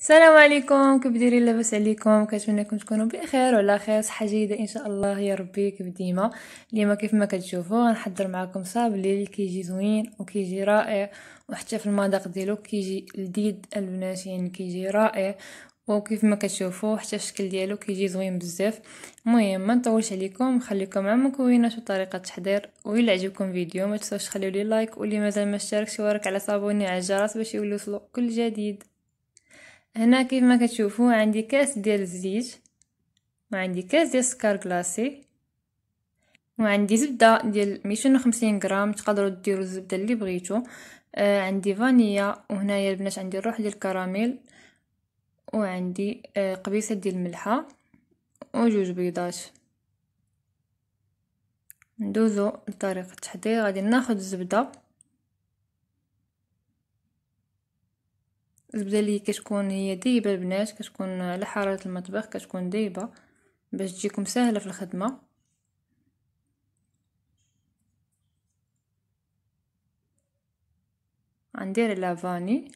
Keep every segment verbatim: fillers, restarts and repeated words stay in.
السلام عليكم، كيف دايرين؟ لاباس عليكم؟ كنتمنىكم تكونوا بخير وعلى خير، صحه جيده ان شاء الله يا ربي كيف ديما. اليوم كيف ما كتشوفوا غنحضر معكم صابلي كيجي زوين وكيجي رائع، وحتى في المذاق ديالو كيجي لذيذ البنات، يعني كيجي رائع. وكيف ما كتشوفوا حتى الشكل ديالو كيجي زوين بزاف. المهم ما نطولش عليكم، نخليكم مع المكونات وطريقه التحضير. وإلا عجبكم الفيديو ما تنسوش تخليو لي لايك، واللي مازال ما اشتركش يورك على صابوني على الجرس باش يوصلوا كل جديد. هنا كيف ما كتشوفوا عندي كاس ديال الزيت، وعندي كاس ديال السكر كلاصي، وعندي زبده ديال مئتين وخمسين غرام، تقدروا ديروا الزبده اللي بغيتو. آه عندي فانيليا، وهنايا البنات عندي الروح ديال الكراميل، وعندي آه قبيصه ديال الملحه، وجوج بيضات. ندوزو لطريقه التحضير. غادي ناخذ الزبده الزبده اللي كتكون هي دايبه البنات، كتكون على حراره المطبخ، كتكون دايبه باش تجيكم سهله في الخدمه. غندير على فاني،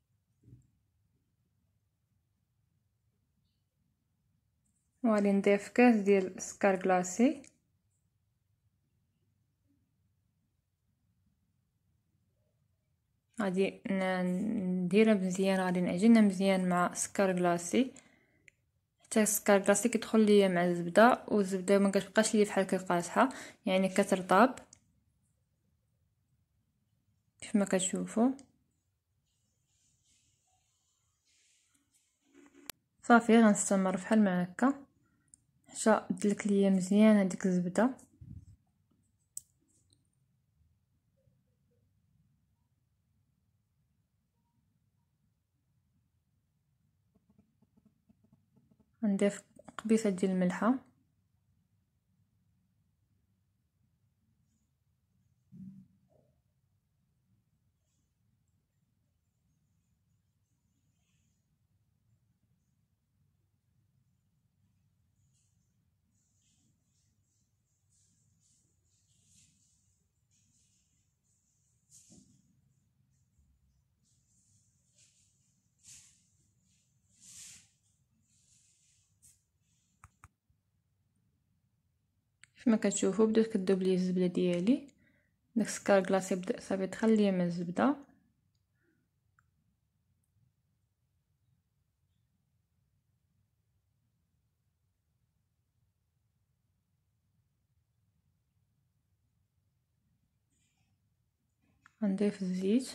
وغادي نضيف كاس ديال السكر كلاصي، غادي نديرها مزيان، غادي نعجنها مزيان مع السكر كلاصي حتى السكر كلاصي كيدخل ليا مع الزبده، والزبده ما كتبقاش ليا بحال كالقاصحه، يعني كترطاب كيف ما كتشوفوا. صافي غنستمر بحال ما هكا حتى تدلك ليا مزيان هذيك الزبده. غنضيف قبيصه ديال الملحه، كيف ما كتشوفوا بدات كذوب لي الزبده ديالي، داك السكر كلاصي بدا صافي دخل ليا مع الزبده. غنضيف الزيت،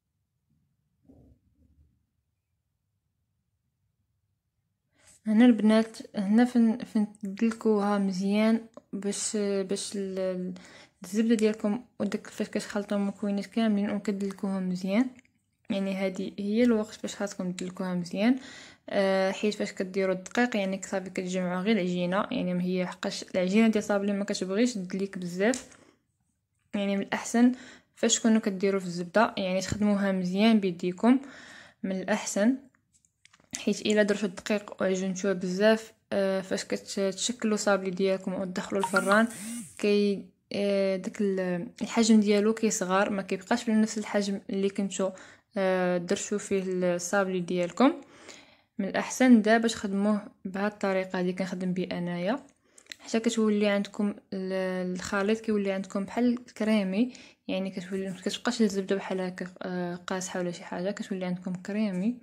هنا البنات هنا فين فين تدلكوها مزيان باش باش الزبده ديالكم وداك فاش كتخلطوا المكونات كاملين وكتدلكوهم مزيان. يعني هذه هي الوقت باش خاصكم تدلكوها مزيان. أه حيت فاش كديروا الدقيق يعني صافي كتجمعوا غير العجينه، يعني ما هي حقاش العجينه ديال صابلي ما كتبغيش تدليك بزاف. يعني من الاحسن فاش تكونوا كديروا في الزبده يعني تخدموها مزيان بيديكم من الاحسن، حيت الا درتو الدقيق وعجنتوه بزاف آه فاش كتشكلوا صابلي ديالكم وتدخلوا الفران كي آه داك الحجم ديالو كيصغر، ما كيبقاش بنفس الحجم اللي كنتو آه درتو فيه الصابلي ديالكم. من الاحسن دابا تخدموه بهذه الطريقه اللي كنخدم بها انايا، حتى كتولي عندكم الخليط كيولي عندكم بحال كريمي، يعني كتولي ما كتبقاش الزبده بحال هكا قاصحه ولا شي حاجه، كتولي عندكم كريمي.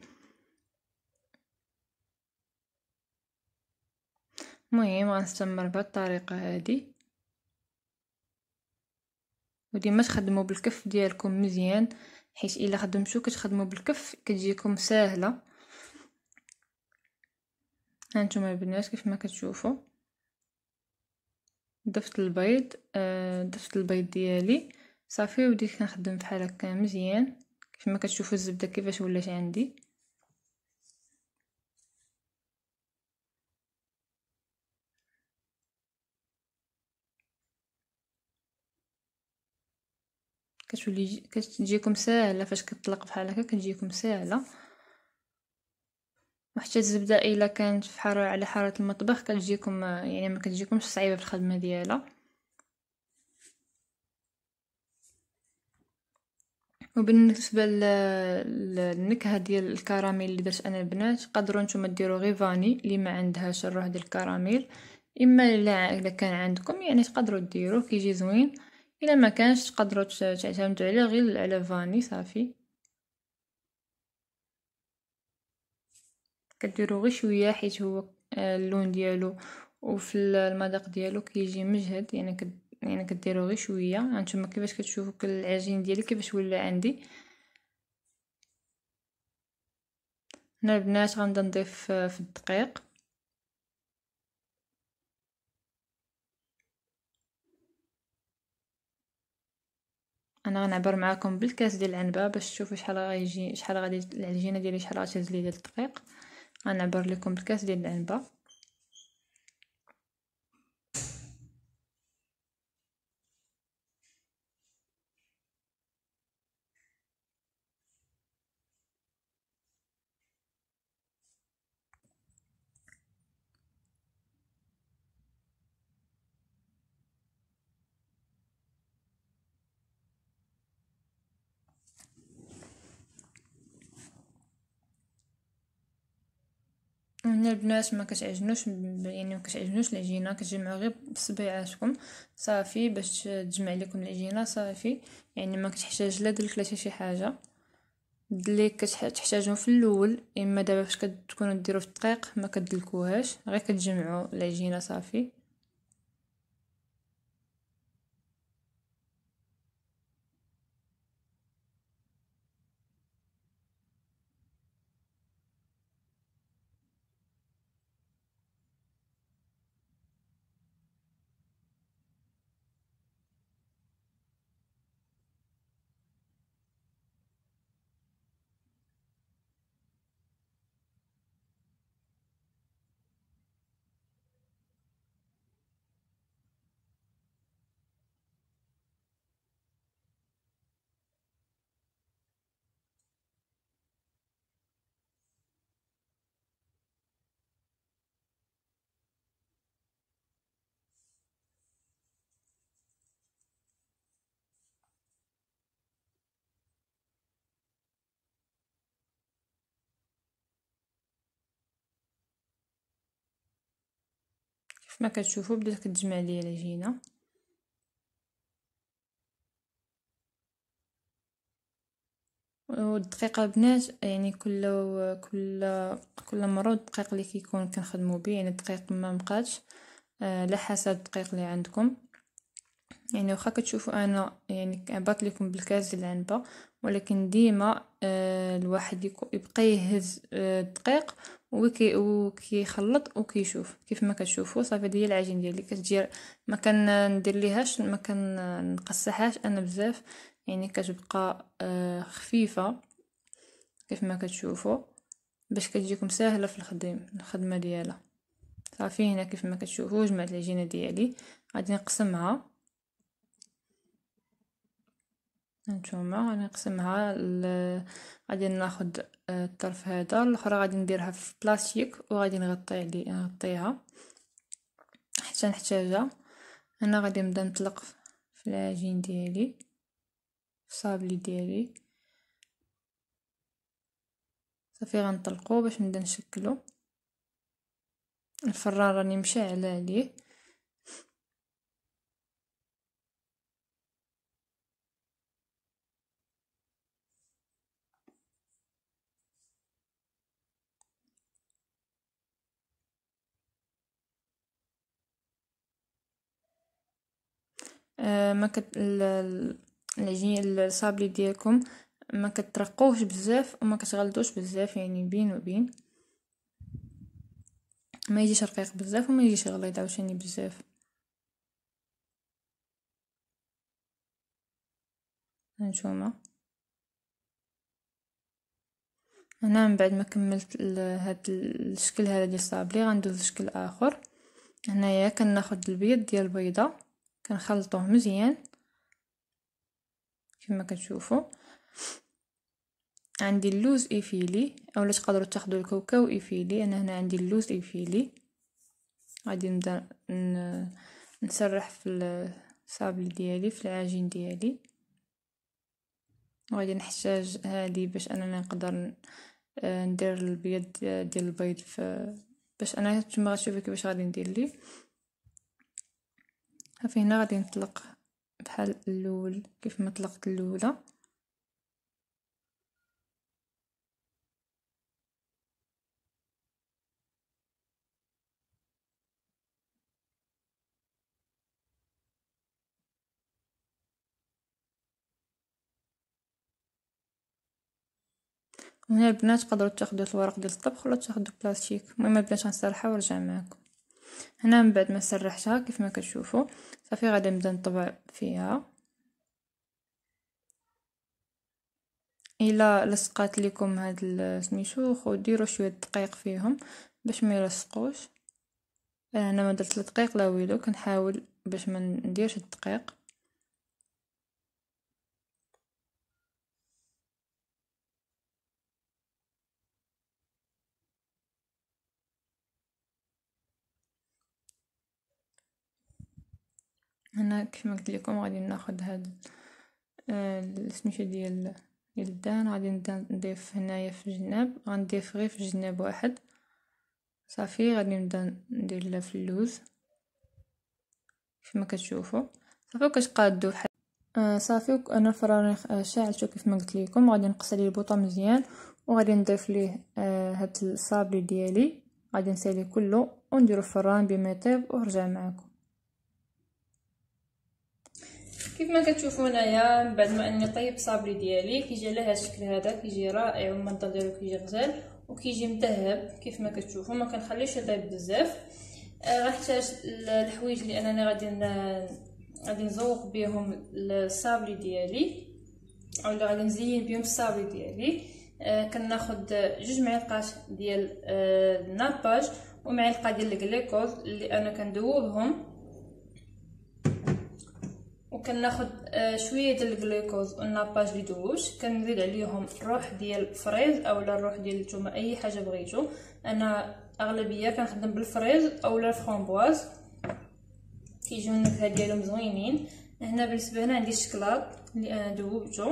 المهم غنستمر بهذه الطريقه هذه، وديما تخدموا بالكف ديالكم مزيان، حيت الا خدمتو كتخدموا بالكف كتجيكم ساهله. هانتوما البنات كيف ما كتشوفوا ضفت البيض آه ضفت البيض ديالي صافي، وبديت كنخدم بحال هكا مزيان كيف ما كتشوفوا الزبده كيفاش ولات عندي. كتولي كتجيكم ساهله فاش كتطلق بحال هكا، كتجيكم ساهله. وحتى الزبده الا كانت في حراره على حراره المطبخ كتجيكم يعني ما كتجيكمش صعيبه في الخدمه ديالها. وبالنسبه للنكهه ديال الكراميل اللي درت انا البنات، تقدروا نتوما ديروا غير فاني اللي ما عندهاش الروح ديال الكراميل، اما الا الا كان عندكم يعني تقدروا ديروه كيجي زوين، الا ما كانش تقدروا تعتمدوا عليه غير على فاني صافي. كديروا غير شويه حيت هو اللون ديالو وفي المذاق ديالو كيجي مجهد، يعني كد يعني كديروا غير شويه. هانتوما كيفاش كتشوفوا العجين ديالي كيفاش ولا عندي. هنا البنات غنبدا نضيف في الدقيق. انا غنعبر معكم بالكاس ديال العنبه باش تشوفوا شحال غيجي شحال غادي العجينه ديالي شحال غتهز لي ديال الدقيق. غنعبر لكم بالكاس ديال العنبه. هنا البنات ما كتعجنوش يعني ما كتعجنوش العجينه، كتجمعوا غير بصبيعاتكم صافي باش تجمع لكم العجينه صافي. يعني ما كتحتاج لا دلك لا شي حاجه. اللي كتحتاجو في الاول اما دابا فاش كتكونوا ديروا في الدقيق ما كتدلكوهاش، غير كتجمعوا العجينه صافي. كيف ما كتشوفوا بدات كتجمع ليا العجينه. والدقيقه بنات يعني كل كل كل مره الدقيق اللي كيكون كنخدموا به، يعني الدقيق ما مبقاتش على حسب الدقيق اللي عندكم. يعني واخا كتشوفوا انا يعني عبرت لكم بالكاس ديال العنبه، ولكن ديما آه الواحد يبقى يهز آه الدقيق وكي وكيخلط وكيشوف. كيف ما كتشوفوا صافي ديال العجين ديالي كتجي ما كندير ليهاش ما كنقصحهاش انا بزاف، يعني كتبقى آه خفيفه كيف ما كتشوفوا باش كتجيكم ساهله في الخدم الخدمه ديالها صافي. هنا كيف ما كتشوفوا جمعت العجينه ديالي غادي نقسمها. هانتوما غادي نقسمها ل... غادي ناخد الطرف هذا، الاخرى غادي نديرها في بلاستيك وغادي نغطي عليه نغطيها حتى نحتاجها. انا غادي نبدا نطلق في العجين ديالي في الصابلي ديالي صافي. غنطلقو باش نبدا نشكلو. الفران راني مشعله عليه. آه ما كت العجين الصابلي ديالكم ما كترقوش بزاف وما كتغلطوش بزاف، يعني بين وبين، ما يجيش رقيق بزاف وما يجيش غليظ عاوتاني بزاف. هانتوما هنا من بعد ما كملت هاد الشكل هذا ديال الصابلي غندوز لشكل اخر. هنايا كناخد البيض ديال البيضه كنخلطوه مزيان كما كتشوفوا. عندي اللوز ايفيلي اولا تقدروا تاخذوا الكاوكاو ايفيلي، انا هنا عندي اللوز ايفيلي. غادي نبدا نسرح في الصابلي ديالي في العجين ديالي وغادي نحتاج هذه باش اننا نقدر ندير البيض ديال البيض في باش انا نتوما غتشوفوا كيفاش غادي ندير ليه. صافي هنا غادي نطلق بحال الاول كيف ما طلقت الاولى. وهنا البنات تقدروا تاخذوا الورق ديال الطبخ ولا تاخذوا بلاستيك. المهم البنات غنسرحها ونرجع معكم. هنا من بعد ما سرحتها كيف ما كتشوفوا صافي غادي نبدا نطبع فيها. الا لصقات لكم هاد سميتو خديروا شويه دقيق فيهم باش ما يلصقوش. انا ما درت الدقيق لا والو، كنحاول باش ما نديرش الدقيق. هنا كيف ما قلت لكم غادي ناخذ هاد آه سميتو ديال ديال الدهن، غادي نبدا نضيف هنايا في الجناب، غنضيف غير في الجناب واحد صافي. غادي نبدا ندير لها في اللوز كيف ما كتشوفوا صافي كتقادو بحال آه صافي. انا الفران شعلته كيف ما قلت لكم، غادي نقص عليه البوطه مزيان وغادي نضيف ليه آه هاد الصابلي ديالي، غادي نساليه كله ونديرو الفران بما يطيب ونرجع معكم. كيف ما كتشوفوا هنايا من بعد ما اني طيب صابلي ديالي كيجي على هذا الشكل هذا، كيجي رائع والمنظر ديالو كيجي غزال وكيجي مذهب كيف ما كتشوفوا. ما كنخليش يطيب بزاف. آه غنحتاج الحوايج اللي انني غادي غادي نزوق بهم الصابلي ديالي اولا غادي نزين بهم الصابلي ديالي. آه كناخذ جوج معالق ديال آه الناباج ومعلقه ديال الكليكوز اللي انا كندوبهم، وكناخذ آه شويه ديال الجلوكوز والناباج اللي دوبوش، كنزيد عليهم الروح ديال الفريز اولا الروح ديال نتوما اي حاجه بغيتو. انا اغلبيه كنخدم بالفريز اولا الفرامبواز كيجيو النكهه ديالهم زوينين. هنا بالنسبه هنا عندي الشكلاط اللي انا دوبته،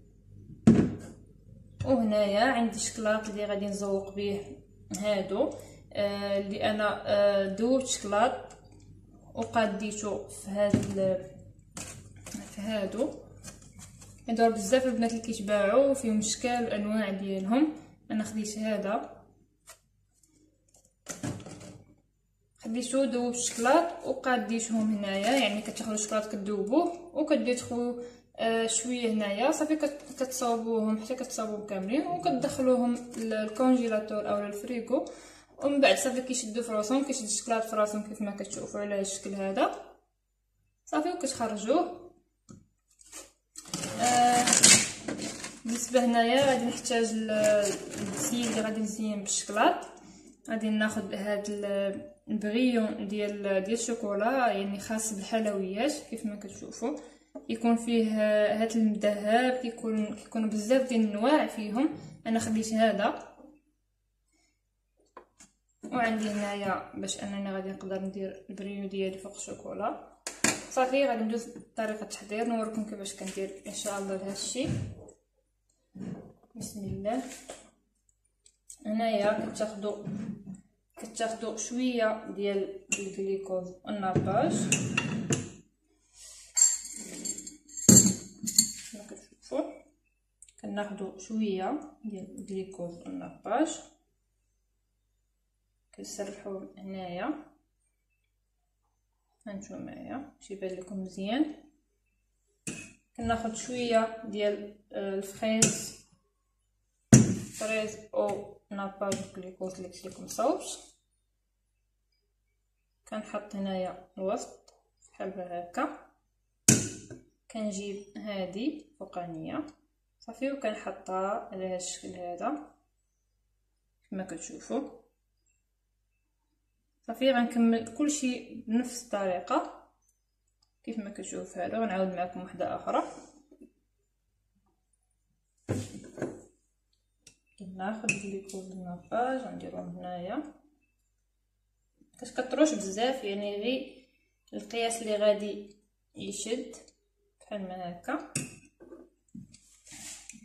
وهنايا عندي الشكلاط اللي غادي نزوق به هادو آه اللي انا آه دوبت شكلاط وقاديته في هذا في هادو. هادو بزاف البنات اللي كيتباعوا فيهم اشكال وانواع ديالهم. انا خديت هذا خديتو دوب الشكلاط وقاديتهم هنايا، يعني كتاخذوا الشكلاط كدوبوه وكتدخلوا آه شويه هنايا صافي كتصاوبوهم حتى كتصاوبوهم كاملين وكتدخلوهم للكونجيلاتور او للفريغو، ومن بعد صافي كيشدوا في راسهم كيشد الشكلاط في راسهم كيف ما كتشوفوا على هذا الشكل هذا صافي وكتخرجوه. آه بالنسبه هنايا غادي نحتاج الزين اللي غادي نزين بالشكلاط. غادي ناخذ هذا البغيون ديال ديال الشوكولا يعني خاص بالحلويات كيف ما كتشوفوا، يكون فيه هذا المذهب كيكون كيكونوا بزاف ديال الانواع فيهم. انا خديت هذا وعندي هنايا باش انني غادي نقدر ندير البريو ديالي فوق الشوكولا. صافي غادي ندوز طريقه التحضير نوريكم كيفاش كندير ان شاء الله لهذا الشيء. بسم الله. هنايا كتاخذوا كتاخذوا شويه ديال الجليكوز والناباج كما كتشوفوا، كناخذوا شويه ديال الجليكوز والناباج كنسرحوا هنايا هانتوما معايا باش يبان لكم مزيان. كناخذ شويه ديال الفريز فريز او ناباج وكليكوز اللي قلت لكم صوبت، كنحط هنايا الوسط بحال هكا، كنجيب هذه فوقانيه صافي وكنحطها على هذا الشكل هذا كما كتشوفوا صافي. غنكمل كلشي بنفس الطريقه كيف ما كتشوف. هذا غنعاود معكم وحده اخرى. ناخذ الجليكوز والناباج غنديرهم هنايا، كتكثروش بزاف يعني غير القياس اللي غادي يشد بحال ما هكا.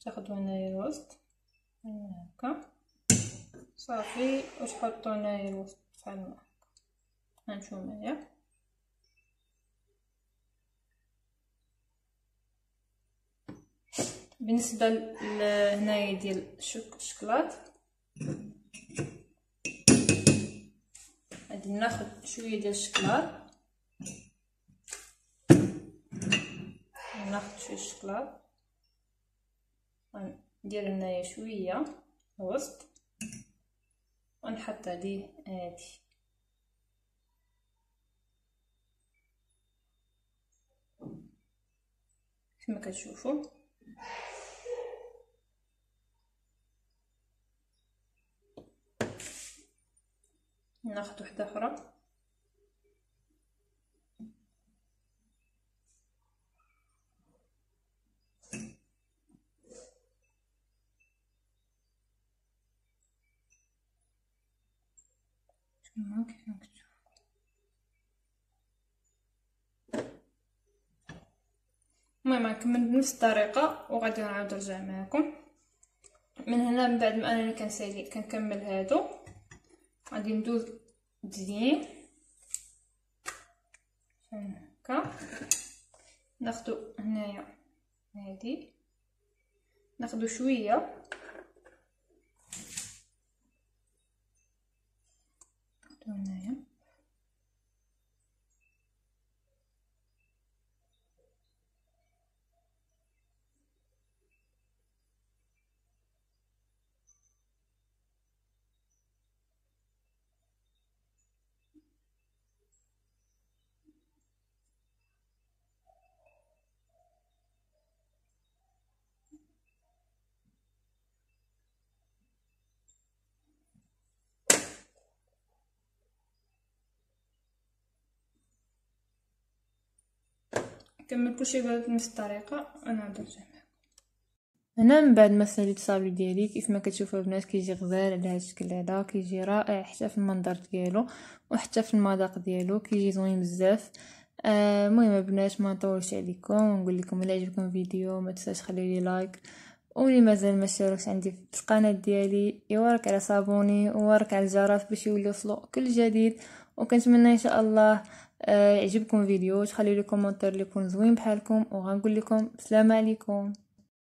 تاخدو هنايا الوسط هكا صافي، وتحطو هنايا الوسط بحال هكا. هانتوما معايا بالنسبه لهنايا ديال الشوكولات غادي ناخد شويه ديال الشوكولات، ناخد شويه الشوكولات ندير هنايا شويه الوسط ونحط عليه هادي كما كتشوفوا. ناخد وحده اخرى كما كيف ما كتشوفوا. المهم نكمل بنفس الطريقه وغادي نعاود نرجع معكم. من هنا من بعد ما انا كنسالي كنكمل هادو غادي ندوز مزيان هكا. ناخدو هنايا هادي ناخدو شويه هنايا نكمل كلشي بنفس الطريقه ونعاود نرجع معكم. هنا من بعد ما ساليت الصابي ديالي كيف ما كتشوفوا البنات كيجي غزال على هذا الشكل هذا، كيجي رائع حتى في المنظر ديالو وحتى في المذاق ديالو كيجي زوين بزاف. المهم آه البنات ما نطولش عليكم ونقول لكم الا عجبكم الفيديو ما تنساش خليو لي لايك، واللي مازال ما اشتركش عندي في القناه ديالي يورك على صابوني وورك على الجرس باش يولي يوصلوا كل جديد. وكنتمنى ان شاء الله آه يعجبكم الفيديو، تخليو لي كومونتير اللي يكون زوين بحالكم، وغنقول لكم السلام عليكم.